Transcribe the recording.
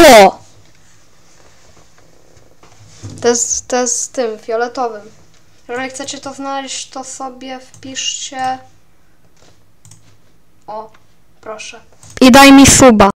było! To jest z tym, fioletowym. Jeżeli chcecie to znaleźć, to sobie wpiszcie... O, proszę. I daj mi suba.